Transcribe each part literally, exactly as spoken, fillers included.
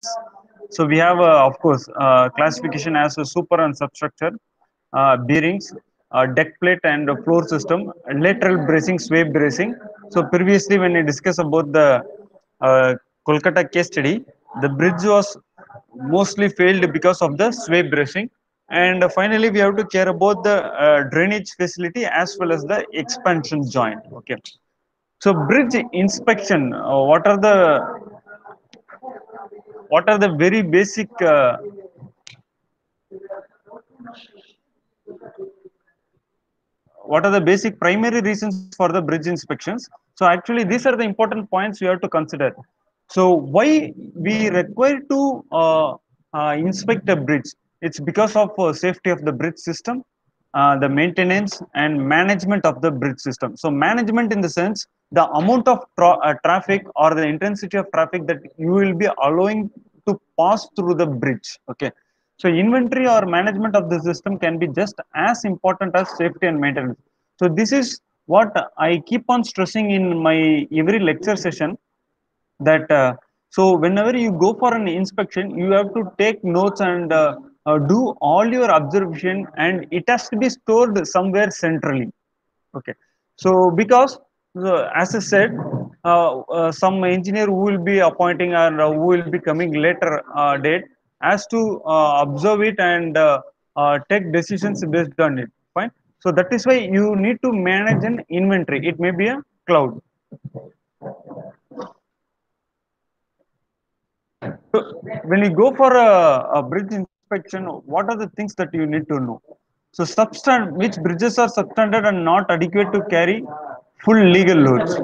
So we have, uh, of course, uh, classification as a super and substructure, uh, bearings, uh, deck plate and uh, floor system, lateral bracing, sway bracing. So previously, when we discussed about the uh, Kolkata case study, the bridge was mostly failed because of the sway bracing. And uh, finally, we have to care about the uh, drainage facility as well as the expansion joint. Okay. So bridge inspection, uh, what are the what are the very basic uh, what are the basic primary reasons for the bridge inspections? So actually these are the important points you have to consider. So why we require to uh, uh, inspect a bridge? It's because of uh, safety of the bridge system, uh, the maintenance and management of the bridge system. So management in the sense the amount of tra- uh, traffic or the intensity of traffic that you will be allowing to pass through the bridge. Okay. So inventory or management of the system can be just as important as safety and maintenance. So this is what I keep on stressing in my every lecture session, that uh, so whenever you go for an inspection, you have to take notes and uh, uh, do all your observation, and it has to be stored somewhere centrally. Okay. So because uh, as I said, uh, uh, some engineer who will be appointing and uh, who will be coming later uh, date has to uh, observe it and uh, uh, take decisions based on it. Fine. So that is why you need to manage an inventory. It may be a cloud. So when you go for a, a bridge inspection, what are the things that you need to know? So substand which bridges are substandard and not adequate to carry full legal loads,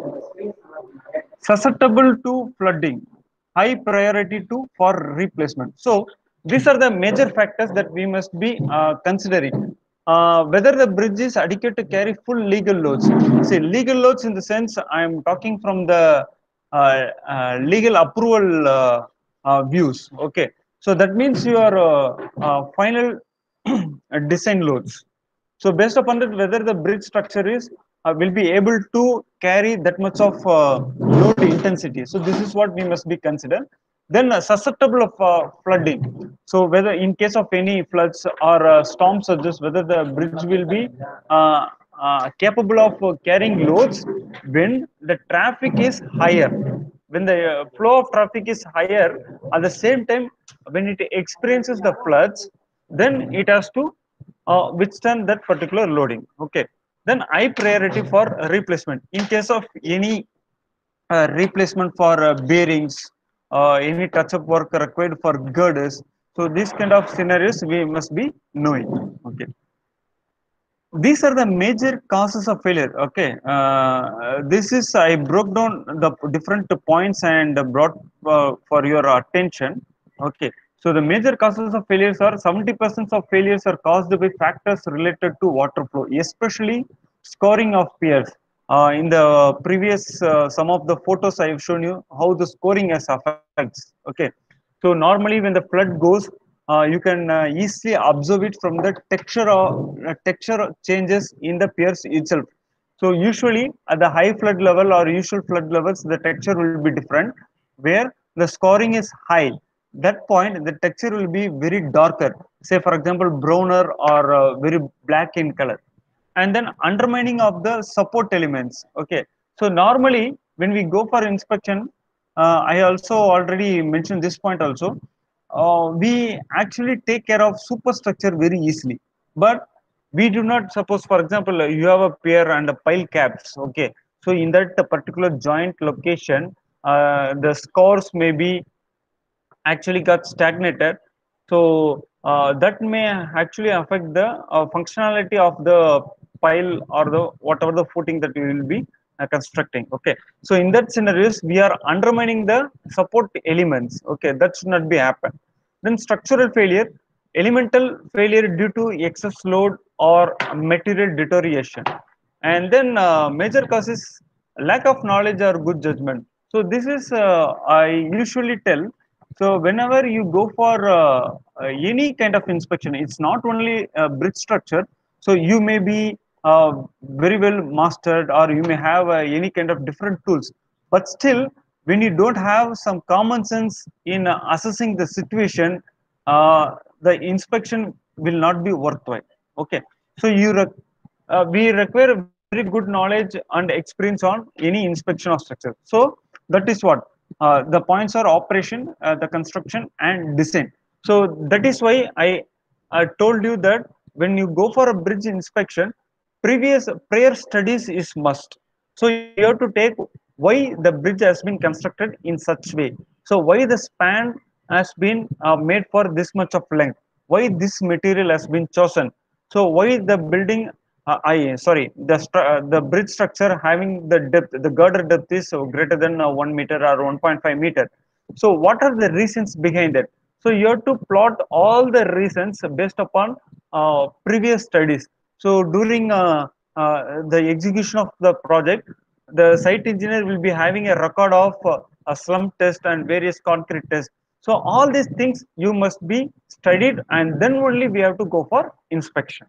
susceptible to flooding, high priority to for replacement. So these are the major factors that we must be uh, considering. Uh, whether the bridge is adequate to carry full legal loads. See, legal loads in the sense I am talking from the uh, uh, legal approval uh, uh, views. Okay, so that means your uh, uh, final design loads. So based upon that, whether the bridge structure is uh, will be able to carry that much of uh, load intensity. So this is what we must be considered. Then uh, susceptible of uh, flooding. So whether in case of any floods or uh, storm surges, whether the bridge will be uh, uh, capable of uh, carrying loads when the traffic is higher. When the uh, flow of traffic is higher, at the same time, when it experiences the floods, then it has to uh, withstand that particular loading. Okay. Then high priority for replacement. In case of any uh, replacement for uh, bearings, uh, any touch-up work required for girders. So these kind of scenarios we must be knowing. Okay. These are the major causes of failure. Okay. Uh, this is I broke down the different points and brought uh, for your attention. Okay. So the major causes of failures are seventy percent of failures are caused by factors related to water flow, especially scoring of piers. Uh, in the previous uh, some of the photos I have shown you how the scoring has affects. Okay. So normally when the flood goes, uh, you can uh, easily observe it from the texture of uh, texture changes in the piers itself. So usually at the high flood level or usual flood levels, the texture will be different. Where the scoring is high, that point the texture will be very darker. Say for example, browner or uh, very black in color. And then undermining of the support elements. Okay. So normally when we go for inspection, uh, I also already mentioned this point also. Uh, we actually take care of superstructure very easily, but we do not suppose for example uh, you have a pier and a pile caps. Okay, so in that particular joint location, uh, the scores may be actually got stagnated. So uh, that may actually affect the uh, functionality of the pile or the whatever the footing that we will be uh, constructing. Okay, so in that scenarios we are undermining the support elements. Okay, that should not be happen. Then structural failure, elemental failure due to excess load or material deterioration. And then uh, major causes lack of knowledge or good judgment. So this is uh, I usually tell. So whenever you go for uh, uh, any kind of inspection, it's not only a bridge structure. So you may be uh, very well mastered, or you may have uh, any kind of different tools. But still, when you don't have some common sense in uh, assessing the situation, uh, the inspection will not be worthwhile. Okay, so you re- uh, we require very good knowledge and experience on any inspection of structure. So that is what uh, the points are: operation, uh, the construction, and design. So that is why I, I told you that when you go for a bridge inspection, previous prior studies is must. So you have to take why the bridge has been constructed in such way. So why the span has been uh, made for this much of length, why this material has been chosen, so why the building uh, I sorry the uh, the bridge structure having the depth, the girder depth is uh, greater than uh, one meter or one point five meter. So what are the reasons behind it? So you have to plot all the reasons based upon uh, previous studies. So during uh, uh, the execution of the project, the site engineer will be having a record of uh, a slump test and various concrete tests. So all these things you must be studied, and then only we have to go for inspection.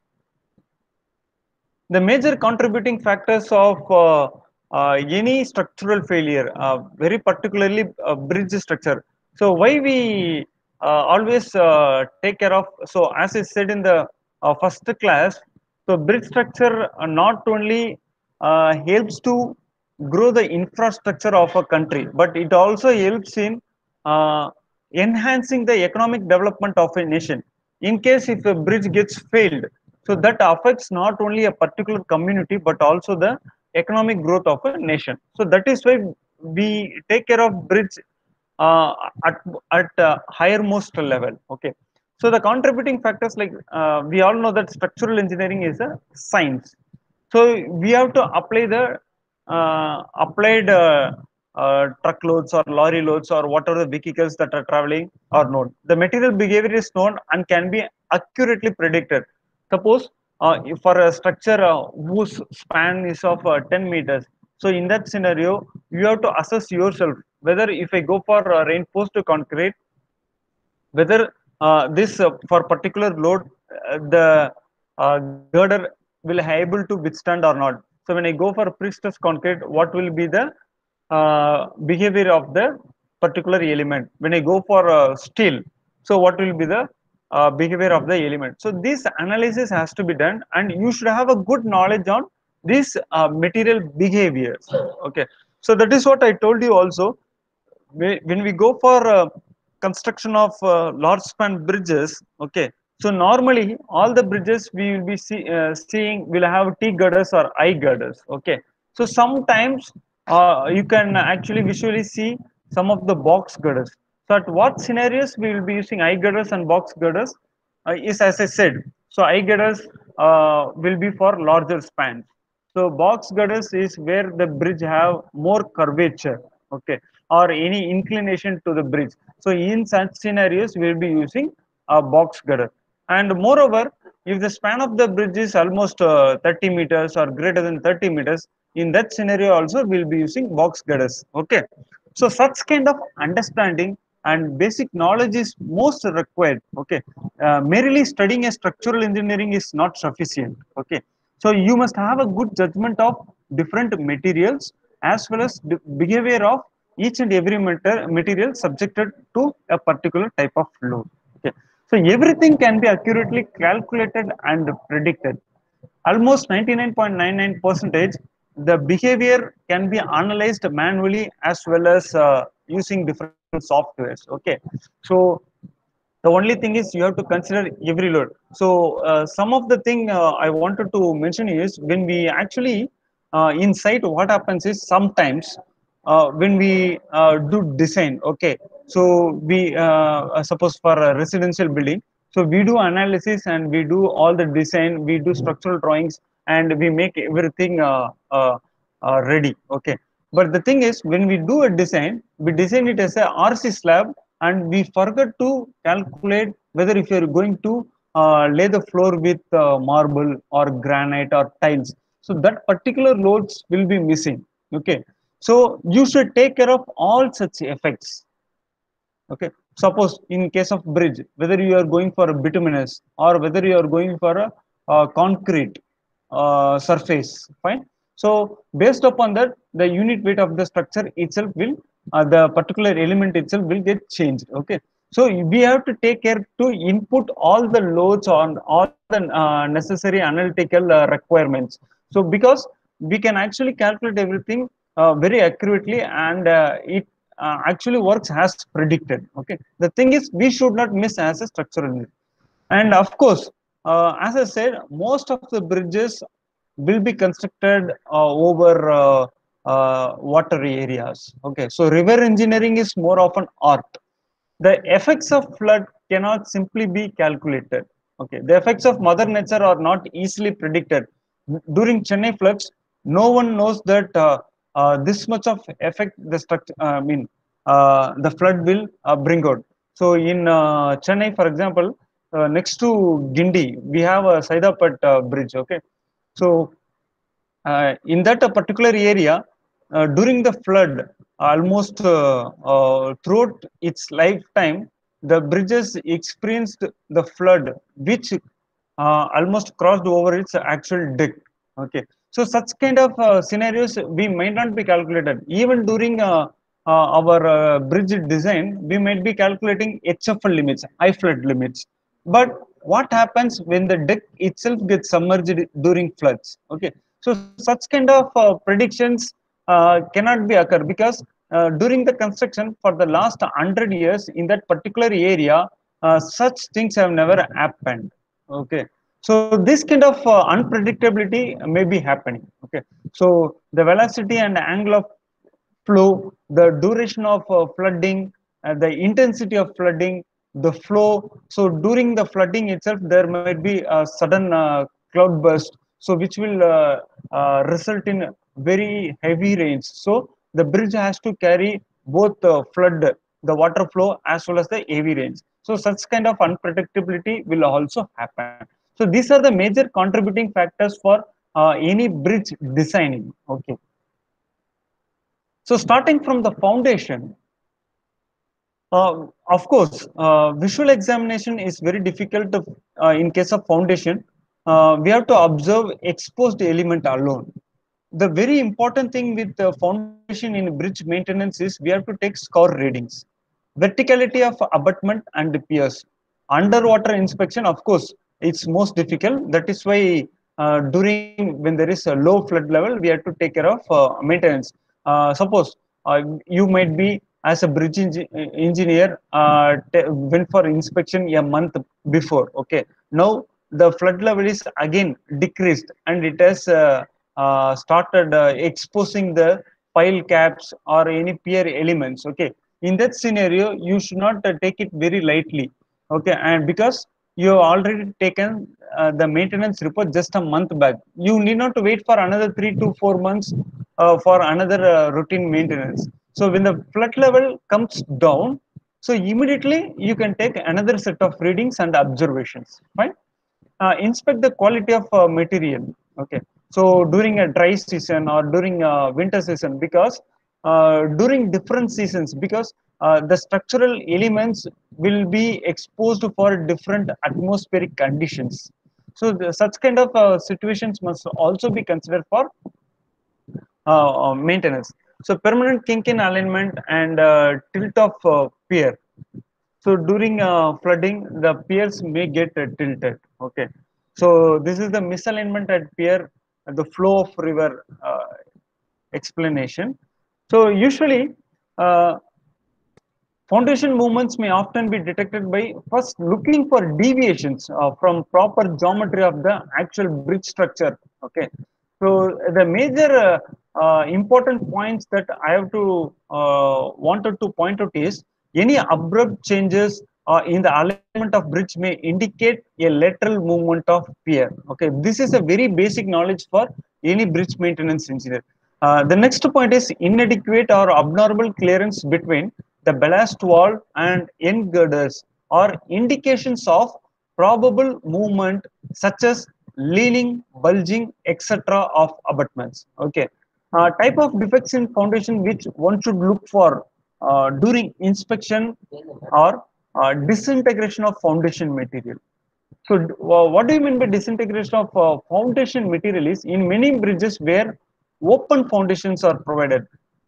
The major contributing factors of uh, uh, any structural failure, uh, very particularly uh, bridge structure. So why we uh, always uh, take care of, so as I said in the uh, first class, so bridge structure uh, not only uh, helps to grow the infrastructure of a country, but it also helps in uh, enhancing the economic development of a nation. In case if a bridge gets failed, so that affects not only a particular community but also the economic growth of a nation. So that is why we take care of bridge uh, at at uh, higher most level. Okay, so the contributing factors, like uh, we all know that structural engineering is a science. So we have to apply the uh, applied uh, uh, truckloads or lorry loads or whatever the vehicles that are traveling are known. The material behavior is known and can be accurately predicted. Suppose uh, if for a structure uh, whose span is of uh, ten meters, so in that scenario, you have to assess yourself whether if I go for uh, reinforced concrete, whether uh, this uh, for particular load uh, the uh, girder will able to withstand or not. So when I go for pre-stressed concrete, what will be the uh, behavior of the particular element? When I go for uh, steel, so what will be the uh, behavior of the element? So this analysis has to be done, and you should have a good knowledge on these uh, material behaviors. Okay, so that is what I told you also. When we go for uh, construction of uh, large span bridges, okay, so normally all the bridges we will be see, uh, seeing will have T girders or I girders. Okay, so sometimes uh, you can actually visually see some of the box girders. So at what scenarios we will be using I girders and box girders uh, is as I said. So I girders uh, will be for larger spans. So box girders is where the bridge have more curvature, okay, or any inclination to the bridge. So in such scenarios, we will be using a box girder. And moreover, if the span of the bridge is almost uh, thirty meters or greater than thirty meters, in that scenario also we will be using box girders. Okay, so such kind of understanding and basic knowledge is most required. Okay, uh, merely studying a structural engineering is not sufficient. Okay, so you must have a good judgment of different materials as well as the behavior of each and every mater, material subjected to a particular type of load. Okay, so everything can be accurately calculated and predicted. Almost ninety-nine point nine nine percentage, the behavior can be analyzed manually as well as uh, using different softwares. Okay, so the only thing is you have to consider every load. So uh, some of the thing uh, I wanted to mention is when we actually uh, in site, what happens is sometimes uh, when we uh, do design, okay, so we uh, uh, suppose for a residential building, so we do analysis and we do all the design, we do structural drawings, and we make everything uh, uh, uh, ready. Okay, but the thing is when we do a design, we design it as a R C slab, and we forget to calculate whether if you're going to uh, lay the floor with uh, marble or granite or tiles, so that particular loads will be missing. Okay, so you should take care of all such effects. Okay, suppose in case of bridge, whether you are going for a bituminous or whether you are going for a, uh concrete uh, surface, fine. So based upon that, the unit weight of the structure itself will uh, the particular element itself will get changed. Okay, so we have to take care to input all the loads on all the uh, necessary analytical uh, requirements. So because we can actually calculate everything uh, very accurately, and uh, it uh, actually works as predicted. Okay, the thing is we should not miss as a structural engineer. And of course, uh, as I said, most of the bridges will be constructed uh, over uh, uh, watery areas. Okay, so river engineering is more of an art. The effects of flood cannot simply be calculated. Okay, the effects of mother nature are not easily predicted. During Chennai floods, no one knows that uh, uh, this much of effect the structure uh, I mean uh, the flood will uh, bring out. So in uh, Chennai, for example, uh, next to Gindi we have a Saidapat uh, bridge. Okay, so uh, in that uh, particular area, uh, during the flood, almost uh, uh, throughout its lifetime, the bridges experienced the flood which uh, almost crossed over its actual deck. Okay, so such kind of uh, scenarios we might not be calculated even during uh, uh, our uh, bridge design. We might be calculating H F L limits, high flood limits, but what happens when the deck itself gets submerged during floods? Okay, so such kind of uh, predictions uh, cannot be occur, because uh, during the construction for the last one hundred years in that particular area, uh, such things have never happened. Okay, so this kind of uh, unpredictability may be happening. Okay, so the velocity and angle of flow, the duration of uh, flooding, uh, the intensity of flooding, the flow. So during the flooding itself, there might be a sudden uh, cloud burst, so which will uh, uh, result in very heavy rains. So the bridge has to carry both the flood, the water flow, as well as the heavy rains. So such kind of unpredictability will also happen. So these are the major contributing factors for uh, any bridge designing. Okay. So starting from the foundation, uh, of course, uh, visual examination is very difficult to, uh, in case of foundation. Uh, we have to observe exposed element alone. The very important thing with the foundation in bridge maintenance is we have to take score readings, verticality of abutment and piers. Underwater inspection, of course, it's most difficult. That is why uh, during when there is a low flood level, we have to take care of uh, maintenance. Uh, suppose uh, you might be as a bridge engi- engineer uh, went for inspection a month before. Okay, now the flood level is again decreased, and it has uh, uh, started uh, exposing the pile caps or any pier elements. Okay, in that scenario you should not uh, take it very lightly. Okay, and because you have already taken uh, the maintenance report just a month back, you need not to wait for another three to four months uh, for another uh, routine maintenance. So when the flood level comes down, so immediately you can take another set of readings and observations. Fine. Uh, inspect the quality of uh, material. Okay, so during a dry season or during a winter season, because uh, during different seasons, because uh, the structural elements will be exposed for different atmospheric conditions. So the, such kind of uh, situations must also be considered for uh, uh, maintenance. So permanent kink in alignment and uh, tilt of uh, pier. So during uh, flooding, the piers may get uh, tilted. Okay. So this is the misalignment at pier, uh, the flow of river uh, explanation. So usually, uh, foundation movements may often be detected by first looking for deviations uh, from proper geometry of the actual bridge structure. Okay, so the major uh, uh, important points that I have to uh, wanted to point out is any abrupt changes uh, in the alignment of bridge may indicate a lateral movement of pier. Okay, this is a very basic knowledge for any bridge maintenance engineer. Uh, the next point is inadequate or abnormal clearance between the ballast wall and end girders or indications of probable movement such as leaning, bulging, et cetera of abutments. Okay. Uh, type of defects in foundation which one should look for uh, during inspection or uh, disintegration of foundation material. So, uh, what do you mean by disintegration of uh, foundation material is in many bridges where open foundations are provided.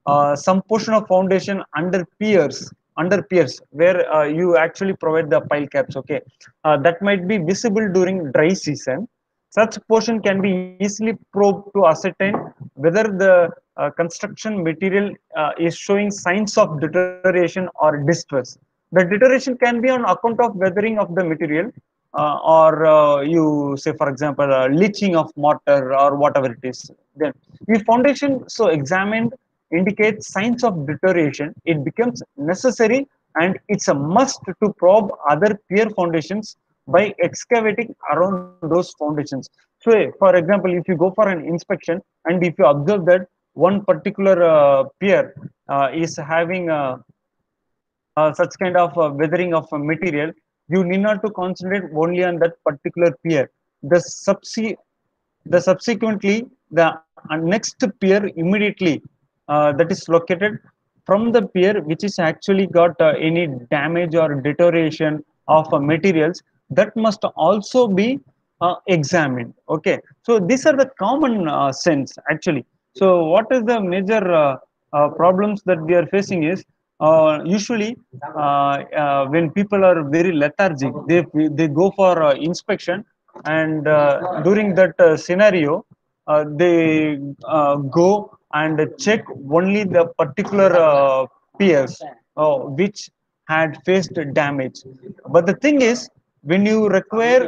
uh, some portion of foundation under piers, under piers, where uh, you actually provide the pile caps. Okay, uh, that might be visible during dry season. Such portion can be easily probed to ascertain whether the uh, construction material uh, is showing signs of deterioration or distress. The deterioration can be on account of weathering of the material, uh, or uh, you say, for example, uh, leaching of mortar or whatever it is. Then, if foundation so examined indicates signs of deterioration, it becomes necessary and it's a must to probe other peer foundations by excavating around those foundations. So, for example, if you go for an inspection and if you observe that one particular uh, pier uh, is having a uh, such kind of uh, weathering of a material, you need not to concentrate only on that particular pier. The subse the subsequently the uh, next pier immediately uh, that is located from the pier which is actually got uh, any damage or deterioration of uh, materials, that must also be uh, examined. Okay, so these are the common uh, sense actually. So what is the major uh, uh, problems that we are facing is uh, usually uh, uh, when people are very lethargic, they they go for uh, inspection, and uh, during that uh, scenario uh, they uh, go and check only the particular uh, peers uh, which had faced damage. But the thing is, when you require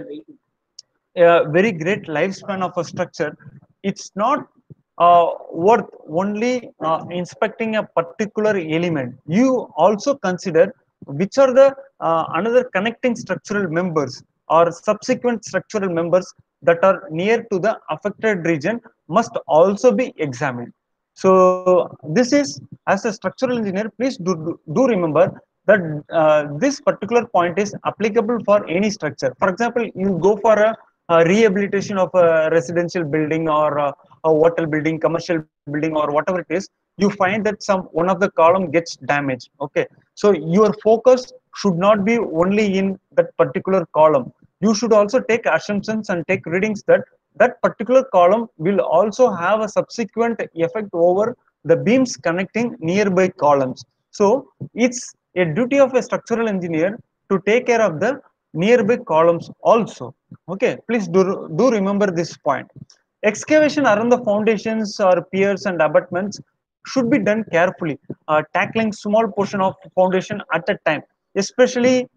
a very great lifespan of a structure, it's not uh, worth only uh, inspecting a particular element. You also consider which are the uh, another connecting structural members or subsequent structural members that are near to the affected region must also be examined. So this is, as a structural engineer, please do, do, do remember that uh, this particular point is applicable for any structure. For example, you go for a, a rehabilitation of a residential building or a, a hotel building, commercial building, or whatever it is, you find that some one of the column gets damaged. Okay, so your focus should not be only in that particular column. You should also take assumptions and take readings that that particular column will also have a subsequent effect over the beams connecting nearby columns. So it's a duty of a structural engineer to take care of the nearby columns also. Okay, please do, do remember this point. Excavation around the foundations or piers and abutments should be done carefully, uh, tackling small portion of foundation at a time, especially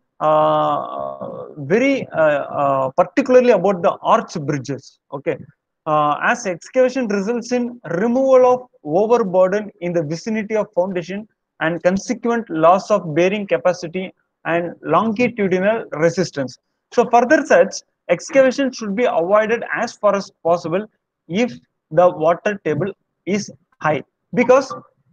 uh, very uh, uh, particularly about the arch bridges. Okay, uh, as excavation results in removal of overburden in the vicinity of foundation and consequent loss of bearing capacity and longitudinal resistance. So further such excavation should be avoided as far as possible if the water table is high, because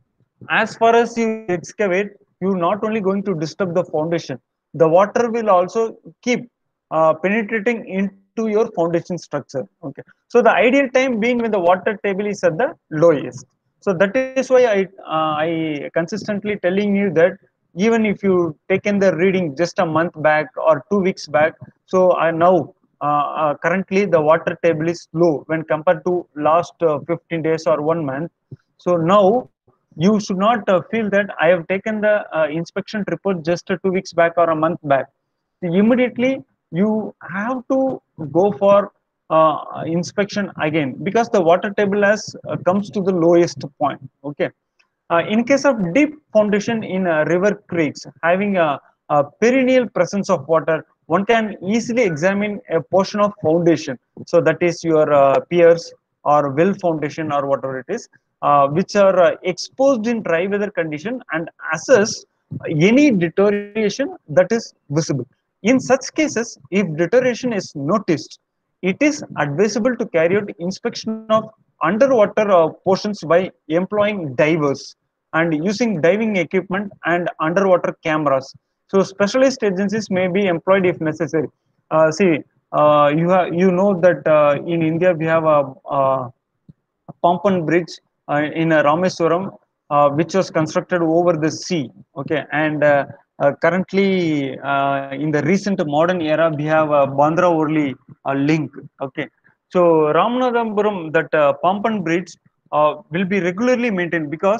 as far as you excavate, you're not only going to disturb the foundation, the water will also keep uh, penetrating into your foundation structure. Okay, so the ideal time being when the water table is at the lowest. So that is why i uh, I consistently telling you that even if you taken the reading just a month back or two weeks back, so I now uh, uh, currently the water table is low when compared to last uh, fifteen days or one month. So now you should not uh, feel that I have taken the uh, inspection report just uh, two weeks back or a month back. Immediately you have to go for uh, inspection again, because the water table has uh, comes to the lowest point. Okay, uh, in case of deep foundation in uh, river creeks having a, a perennial presence of water, one can easily examine a portion of foundation. So that is your uh, piers or well foundation or whatever it is, uh, which are uh, exposed in dry weather condition, and assess any deterioration that is visible. In such cases, if deterioration is noticed, it is advisable to carry out inspection of underwater uh, portions by employing divers and using diving equipment and underwater cameras. So specialist agencies may be employed if necessary. Uh, see, uh, you have you know that uh, in India we have a, a Pampan Bridge uh, in uh, Rameswaram, uh, which was constructed over the sea. Okay, and uh, uh, currently uh, in the recent modern era, we have a Bandra Worli uh, link. Okay, so Ramanathapuram, that uh, Pampan Bridge uh, will be regularly maintained, because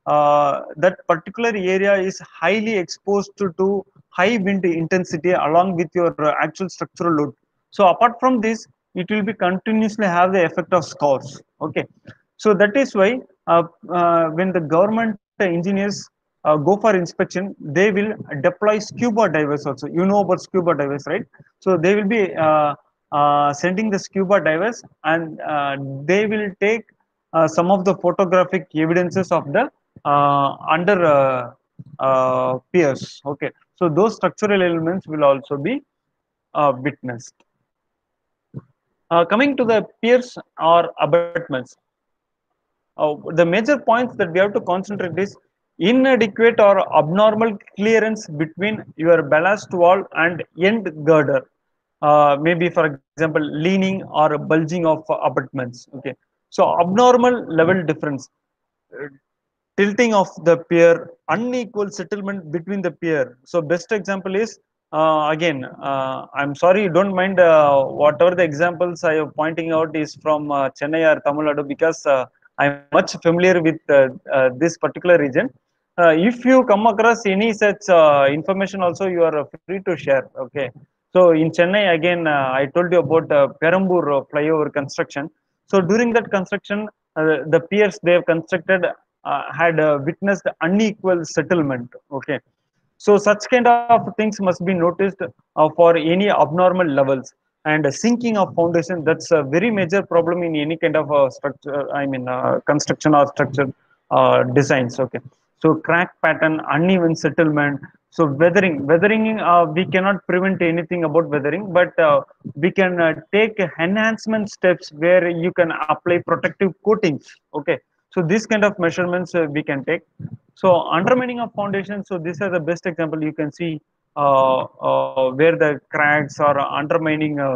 uh, that particular area is highly exposed to, to high wind intensity along with your uh, actual structural load. So apart from this, it will be continuously have the effect of scores. Okay, so that is why uh, uh, when the government engineers uh, go for inspection, they will deploy scuba divers also. You know about scuba divers, right? So they will be uh, uh, sending the scuba divers, and uh, they will take uh, some of the photographic evidences of the uh, under uh, uh, piers. Okay, so those structural elements will also be uh, witnessed. Uh, coming to the piers or abutments, uh, the major points that we have to concentrate is inadequate or abnormal clearance between your ballast wall and end girder. Uh, maybe, for example, leaning or bulging of abutments. Okay, so abnormal level difference, uh, tilting of the pier, unequal settlement between the pier. So best example is uh, again. Uh, I'm sorry, don't mind uh, whatever the examples I am pointing out is from uh, Chennai or Tamil Nadu, because uh, I'm much familiar with uh, uh, this particular region. Uh, if you come across any such uh, information, also you are free to share. Okay. So in Chennai, again, uh, I told you about uh, Perambur uh, flyover construction. So during that construction, uh, the piers they have constructed uh, had uh, witnessed unequal settlement. Okay, so such kind of things must be noticed uh, for any abnormal levels, and sinking of foundation. That's a very major problem in any kind of uh, structure. I mean, uh, construction or structure uh, designs. Okay, so crack pattern, uneven settlement. So weathering, weathering, uh, we cannot prevent anything about weathering, but uh, we can uh, take enhancement steps where you can apply protective coatings. Okay, so this kind of measurements uh, we can take. So undermining of foundation. So these are the best example. You can see uh, uh, where the cracks or undermining uh,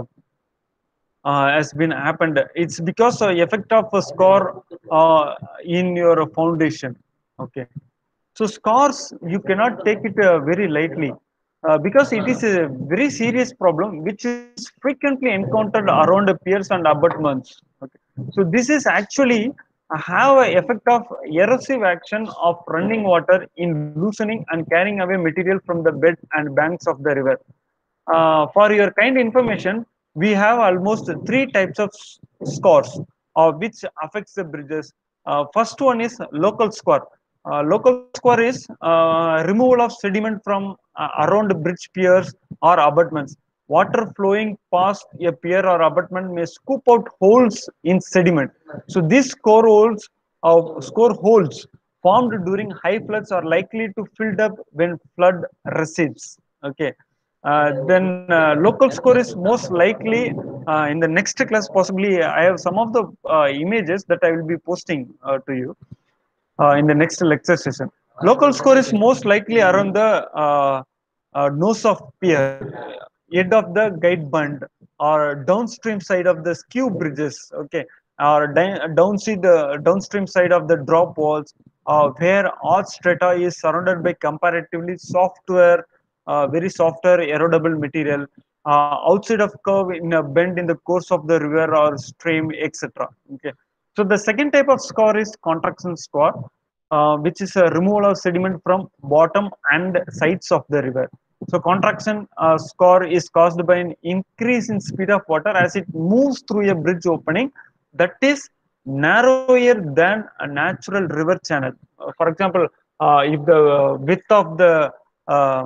uh, has been happened. It's because of effect of a score uh, in your foundation. Okay. So scores, you cannot take it uh, very lightly, uh, because it is a very serious problem which is frequently encountered around the piers and abutments. Okay. So this is actually uh, have a effect of erosive action of running water in loosening and carrying away material from the bed and banks of the river. Uh, for your kind information, we have almost three types of scores, uh, which affects the bridges. Uh, first one is local score. Uh, local score is uh, removal of sediment from uh, around bridge piers or abutments. Water flowing past a pier or abutment may scoop out holes in sediment. So these score holes, uh, score holes formed during high floods are likely to fill up when flood recedes. Okay. Uh, then uh, local score is most likely uh, in the next class. Possibly, I have some of the uh, images that I will be posting uh, to you uh, in the next lecture session. Local score is most likely around the uh, uh, nose of pier, head of the guide bund, or downstream side of the skew bridges. Okay, or downstream the downstream side of the drop walls, uh, where arch strata is surrounded by comparatively software, uh, very softer erodible material. Uh, outside of curve in a bend in the course of the river or stream, et cetera. Okay. So the second type of score is contraction score, uh, which is a removal of sediment from bottom and sides of the river. So contraction uh, score is caused by an increase in speed of water as it moves through a bridge opening that is narrower than a natural river channel. Uh, for example, uh, if the width of the uh,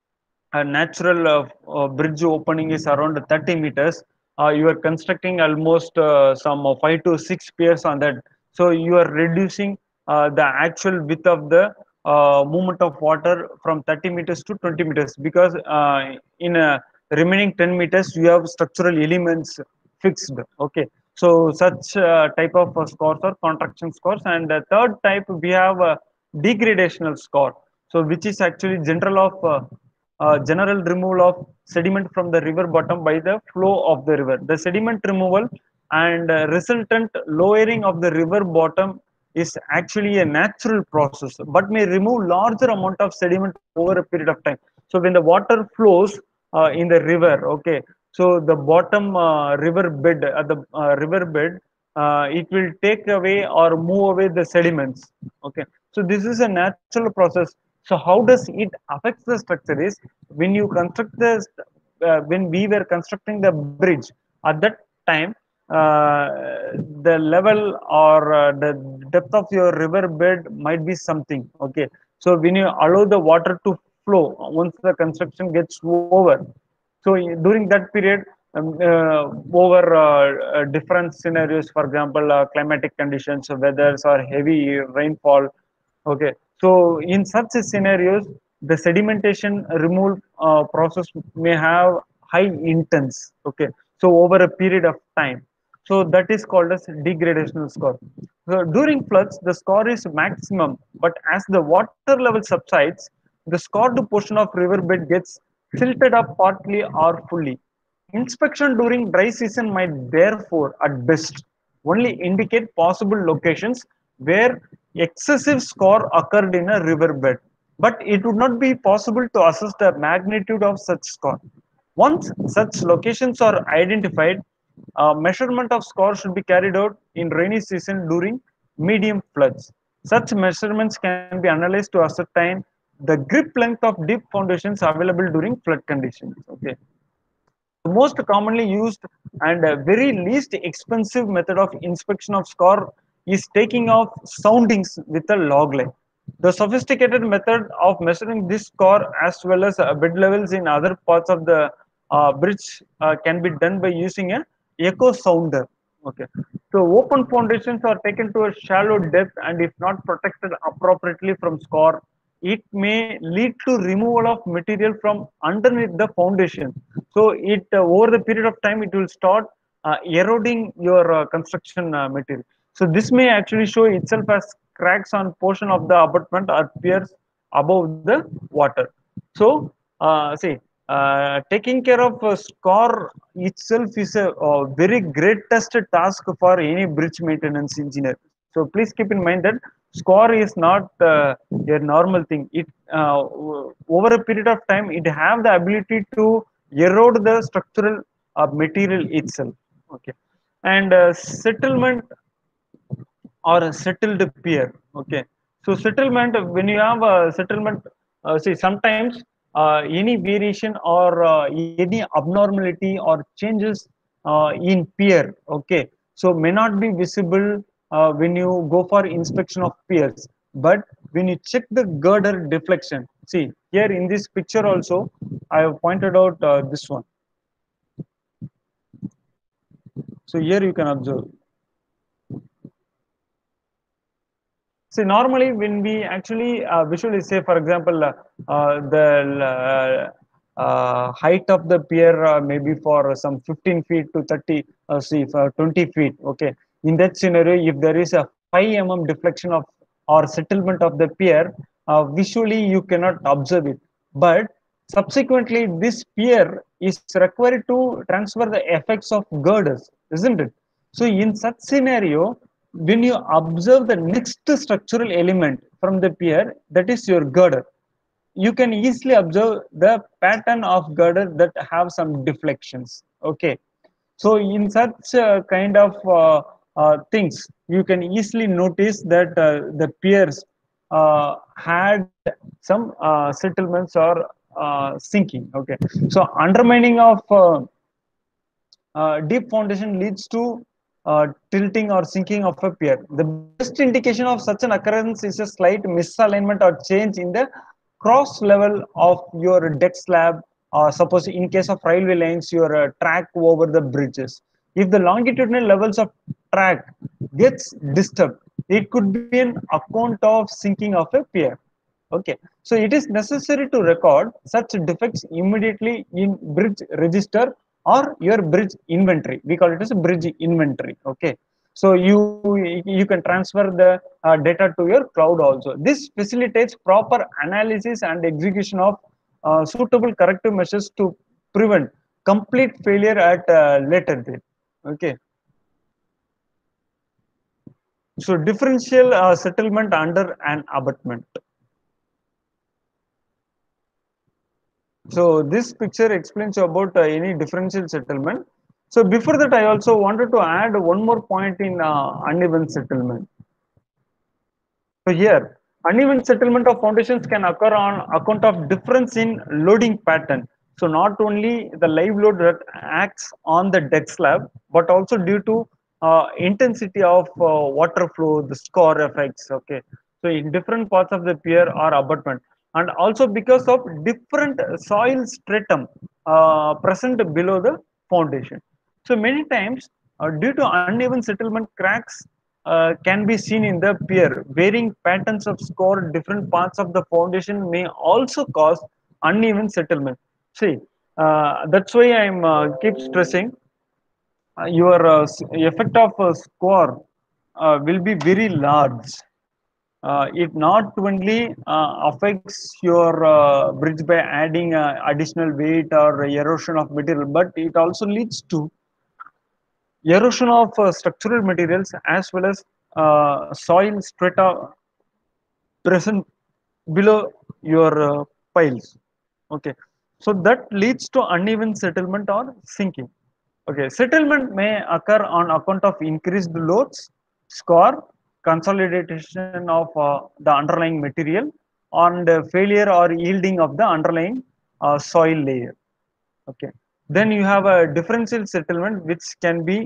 a natural uh, uh, bridge opening is around thirty meters, uh, you are constructing almost uh, some uh, five to six piers on that. So you are reducing uh, the actual width of the uh, movement of water from thirty meters to twenty meters, because uh, in uh, remaining ten meters you have structural elements fixed. Okay, so such uh, type of uh, scores are contraction scores. And the third type, we have a degradational score, so which is actually general of uh, uh, general removal of sediment from the river bottom by the flow of the river. The sediment removal and uh, resultant lowering of the river bottom is actually a natural process, but may remove larger amount of sediment over a period of time. So when the water flows uh, in the river, okay, so the bottom uh, river bed, at the uh, river bed, uh, it will take away or move away the sediments. Okay, So this is a natural process. So how does it affect the structure is when you construct the uh, when we were constructing the bridge at that time, uh, the level or uh, the depth of your river bed might be something. Okay, so when you allow the water to flow once the construction gets over, so during that period, um, uh, over uh, uh, different scenarios, for example, uh, climatic conditions, weathers or heavy rainfall. Okay, so in such scenarios, the sedimentation removal uh, process may have high intense. Okay, so over a period of time, so that is called as degradational score. So during floods, the score is maximum, but as the water level subsides, the scored portion of riverbed gets silted up partly or fully. Inspection during dry season might therefore, at best, only indicate possible locations where excessive score occurred in a riverbed, but it would not be possible to assess the magnitude of such score. Once such locations are identified, uh, measurement of score should be carried out in rainy season during medium floods. Such measurements can be analyzed to ascertain the grip length of deep foundations available during flood conditions. Okay. The most commonly used and uh, very least expensive method of inspection of score is taking of soundings with a log line. The sophisticated method of measuring this score as well as uh, bed levels in other parts of the uh, bridge uh, can be done by using a echo sounder. Okay, so open foundations are taken to a shallow depth, and if not protected appropriately from score, it may lead to removal of material from underneath the foundation. So it uh, over the period of time it will start uh, eroding your uh, construction uh, material. So this may actually show itself as cracks on portion of the abutment or piers above the water. So uh, see, uh, taking care of a score itself is a, a very greatest task for any bridge maintenance engineer. So please keep in mind that score is not uh, a normal thing. It uh, over a period of time it have the ability to erode the structural uh, material itself. Okay, and uh, settlement or a settled peer. Okay, so settlement, when you have a settlement, uh, see sometimes uh, any variation or uh, any abnormality or changes uh, in peer, okay, so may not be visible uh, when you go for inspection of peers, but when you check the girder deflection, see here in this picture also I have pointed out uh, this one. So here you can observe. See, normally when we actually uh, visually say, for example, uh, uh, the uh, uh, height of the pier uh, maybe for some fifteen feet to thirty, uh, see, for twenty feet. Okay. In that scenario, if there is a five millimeter deflection of or settlement of the pier, uh, visually you cannot observe it. But subsequently, this pier is required to transfer the effects of girders, isn't it? So in such scenario, when you observe the next structural element from the pier, that is your girder, you can easily observe the pattern of girder that have some deflections. Okay, so in such uh, kind of uh, uh, things, you can easily notice that uh, the piers uh, had some uh, settlements or uh, sinking. Okay, so undermining of uh, uh, deep foundation leads to uh, tilting or sinking of a pier. The best indication of such an occurrence is a slight misalignment or change in the cross level of your deck slab. Uh, suppose in case of railway lines, your uh, track over the bridges. If the longitudinal levels of track gets disturbed, it could be an account of sinking of a pier. Okay, so it is necessary to record such defects immediately in bridge register or your bridge inventory. We call it as a bridge inventory. Okay, so you you can transfer the uh, data to your cloud also. This facilitates proper analysis and execution of uh, suitable corrective measures to prevent complete failure at uh, later date. Okay, so differential uh, settlement under an abutment. So this picture explains about uh, any differential settlement. So before that, I also wanted to add one more point in uh, uneven settlement. So here, Uneven settlement of foundations can occur on account of difference in loading pattern. So not only the live load that acts on the deck slab, but also due to uh, intensity of uh, water flow, the score effects. Okay, so in different parts of the pier or abutment, and also because of different soil stratum uh, present below the foundation. So many times, uh, due to uneven settlement, cracks uh, can be seen in the pier. Varying patterns of score different parts of the foundation may also cause uneven settlement. See, uh, that's why I'm uh, keep stressing uh, your uh, effect of uh, score uh, will be very large. Uh, it not only uh, affects your uh, bridge by adding uh, additional weight or erosion of material, but it also leads to erosion of uh, structural materials as well as uh, soil strata present below your uh, piles. Okay, so that leads to uneven settlement or sinking. Okay, settlement may occur on account of increased loads, score, consolidation of uh, the underlying material, and uh, failure or yielding of the underlying uh, soil layer. Okay, then you have a differential settlement which can be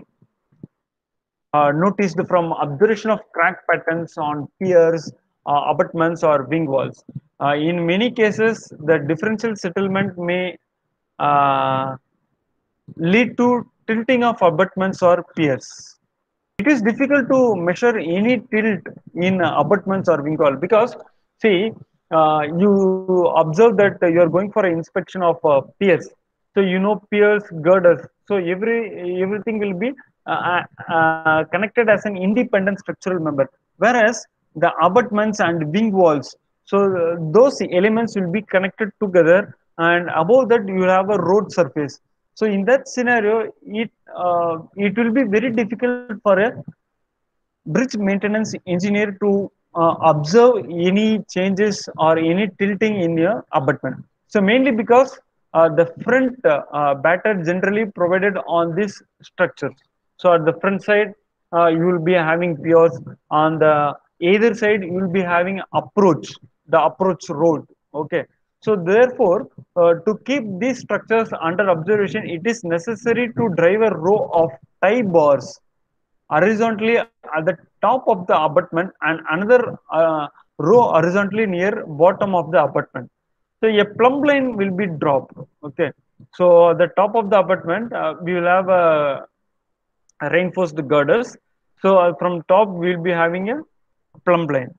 uh, noticed from observation of crack patterns on piers, uh, abutments, or wing walls. Uh, in many cases, the differential settlement may uh, lead to tilting of abutments or piers. It is difficult to measure any tilt in abutments or wing wall because, see, uh, you observe that you are going for an inspection of uh, piers. So you know piers, girders. So every everything will be uh, uh, connected as an independent structural member. Whereas the abutments and wing walls, so uh, those elements will be connected together, and above that you have a road surface. So in that scenario, it uh, it will be very difficult for a bridge maintenance engineer to uh, observe any changes or any tilting in your abutment. So mainly because uh, the front uh, uh, batter generally provided on this structure. So at the front side, uh, you will be having piers. On the either side, you will be having approach, the approach road. Okay. So therefore, uh, to keep these structures under observation, it is necessary to drive a row of tie bars horizontally at the top of the abutment and another uh, row horizontally near bottom of the abutment. So a plumb line will be dropped. Okay. So the top of the abutment, uh, we will have a, a reinforced girders. So uh, from top we will be having a plumb line.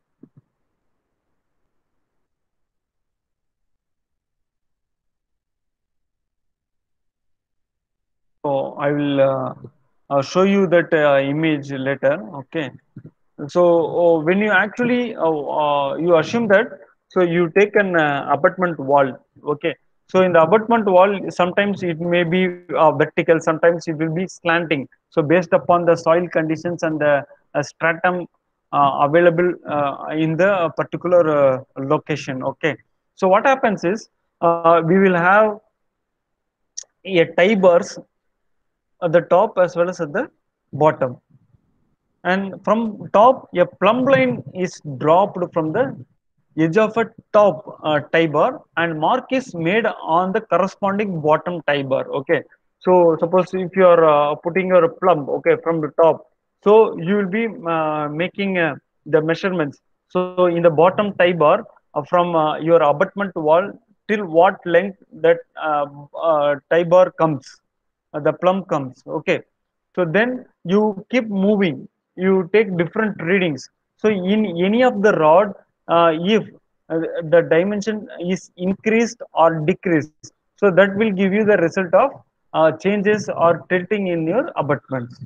So I will uh, uh, show you that uh, image later. Okay. So uh, when you actually uh, uh, you assume that, so you take an uh, abutment wall. Okay. So in the abutment wall, sometimes it may be uh, vertical, sometimes it will be slanting. So based upon the soil conditions and the uh, stratum uh, available uh, in the particular uh, location. Okay. So what happens is uh, we will have a tie bars at the top as well as at the bottom, and from top a plumb line is dropped from the edge of a top uh, tie bar, and mark is made on the corresponding bottom tie bar. Okay, so suppose if you are uh, putting your plumb, okay, from the top, so you will be uh, making uh, the measurements. So in the bottom tie bar, uh, from uh, your abutment wall till what length that uh, uh, tie bar comes, uh, the plumb comes. Okay, so then you keep moving, you take different readings. So in any of the rod, uh, if uh, the dimension is increased or decreased, so that will give you the result of uh, changes or tilting in your abutments.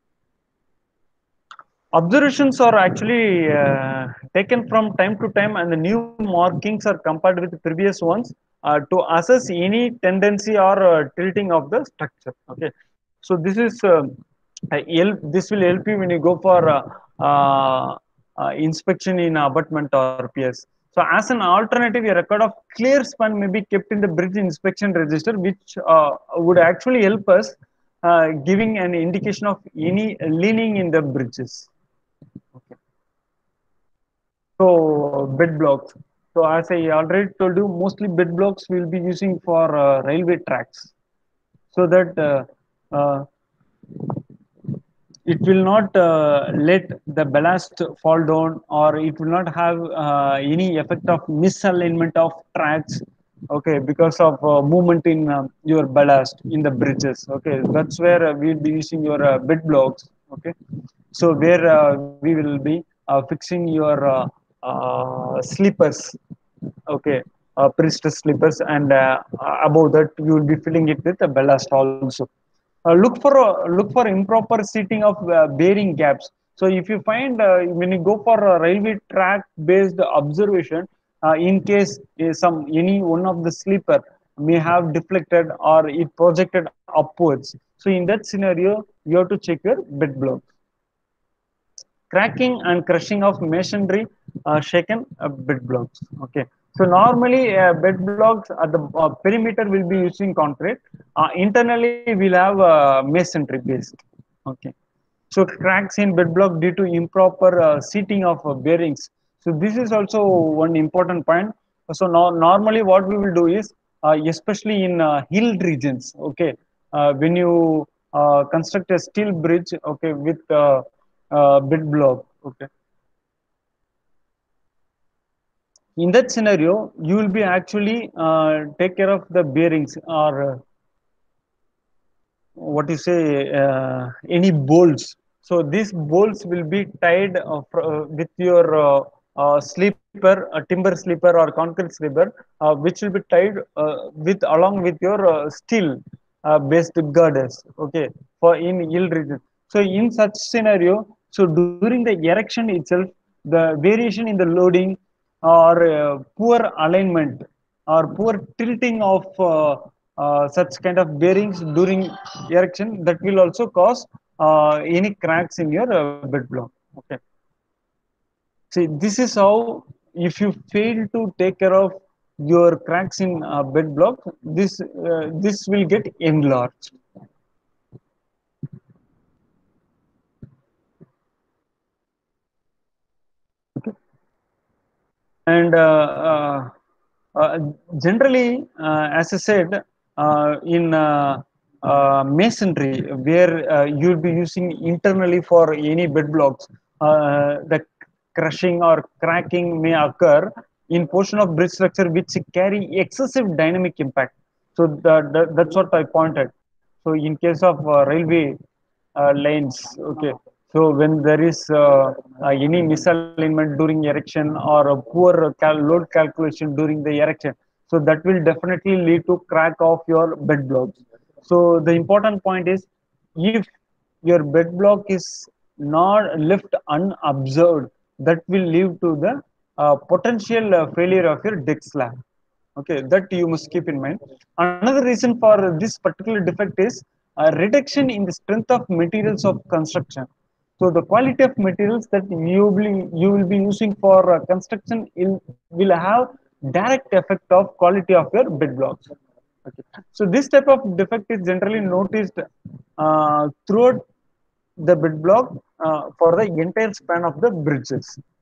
Observations are actually uh, taken from time to time, and the new markings are compared with the previous ones uh, to assess any tendency or uh, tilting of the structure. Okay, so this is um, uh, help. This will help you when you go for uh, uh, uh, inspection in abutment or piers. So as an alternative, a record of clear span may be kept in the bridge inspection register, which uh, would actually help us uh, giving an indication of any leaning in the bridges. Okay. So bed blocks. So as I already told you, mostly bed blocks will be using for uh, railway tracks, so that uh, uh, it will not uh, let the ballast fall down, or it will not have uh, any effect of misalignment of tracks. Okay, because of uh, movement in uh, your ballast in the bridges. Okay, that's where uh, we'll be using your uh, bed blocks. Okay, so where uh, we will be uh, fixing your uh, uh, sleepers. Okay, uh, priestess slippers, and uh, above that you will be filling it with a ballast also. Uh, look for uh, look for improper seating of uh, bearing gaps. So if you find uh, when you go for a railway track based observation, uh, in case uh, some any one of the sleeper may have deflected or it projected upwards, so in that scenario you have to check your bed block. Cracking and crushing of masonry uh, shaken uh, bed blocks. Okay, so normally uh, bed blocks at the uh, perimeter will be using concrete. Uh, internally we'll have uh, masonry based. Okay, so cracks in bed block due to improper uh, seating of uh, bearings. So this is also one important point. So now normally what we will do is, uh, especially in uh, hill regions. Okay, uh, when you uh, construct a steel bridge, okay, with uh, uh, bed block. Okay, in that scenario you will be actually uh, take care of the bearings, or uh, what you say, uh, any bolts. So these bolts will be tied uh, uh, with your uh, uh, sleeper, a timber sleeper or concrete sleeper, uh, which will be tied uh, with along with your uh, steel uh, based girders. Okay, for in hill region. So in such scenario, so during the erection itself, the variation in the loading, or uh, poor alignment, or poor tilting of uh, uh, such kind of bearings during erection, that will also cause uh, any cracks in your uh, bed block. Okay, see, this is how, if you fail to take care of your cracks in uh, bed block, this uh, this will get enlarged. And uh, uh, uh, generally, uh, as I said, uh, in uh, uh, masonry, where uh, you'll be using internally for any bed blocks, uh, the crushing or cracking may occur in portion of bridge structure which carry excessive dynamic impact. So the, the, that's what I pointed. So in case of uh, railway uh, lanes. Okay, so when there is uh, uh, any misalignment during erection, or a poor cal load calculation during the erection, so that will definitely lead to crack of your bed blocks. So the important point is, if your bed block is not left unobserved, that will lead to the uh, potential uh, failure of your deck slab. Okay, that you must keep in mind. Another reason for this particular defect is a reduction in the strength of materials of construction. So the quality of materials that you will you will be using for uh, construction will, will have direct effect of quality of your bed blocks. Okay, so this type of defect is generally noticed uh, throughout the bed block uh, for the entire span of the bridges.